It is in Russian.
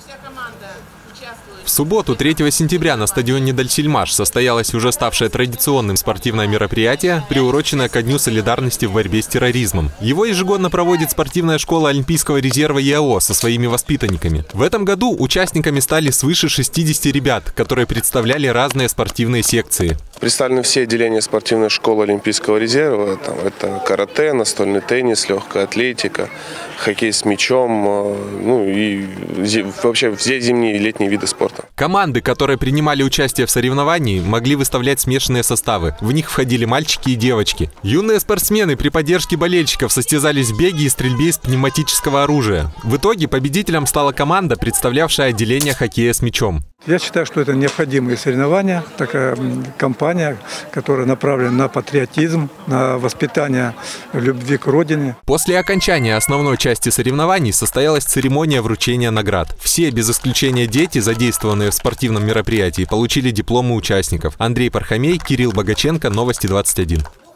В субботу, 3 сентября, на стадионе Дальсельмаш состоялось уже ставшее традиционным спортивное мероприятие, приуроченное ко Дню солидарности в борьбе с терроризмом. Его ежегодно проводит спортивная школа Олимпийского резерва ЯО со своими воспитанниками. В этом году участниками стали свыше 60 ребят, которые представляли разные спортивные секции. Представлены все отделения спортивной школы Олимпийского резерва. Это карате, настольный теннис, легкая атлетика, хоккей с мячом, ну и вообще все зимние и летние виды спорта. Команды, которые принимали участие в соревновании, могли выставлять смешанные составы. В них входили мальчики и девочки. Юные спортсмены при поддержке болельщиков состязались в беге и стрельбе из пневматического оружия. В итоге победителем стала команда, представлявшая отделение хоккея с мячом. Я считаю, что это необходимые соревнования, такая кампания, которая направлена на патриотизм, на воспитание любви к родине. После окончания основной части соревнований состоялась церемония вручения наград. Все, без исключения дети, задействованные в спортивном мероприятии, получили дипломы участников. Андрей Пархомей, Кирилл Богаченко, Новости 21.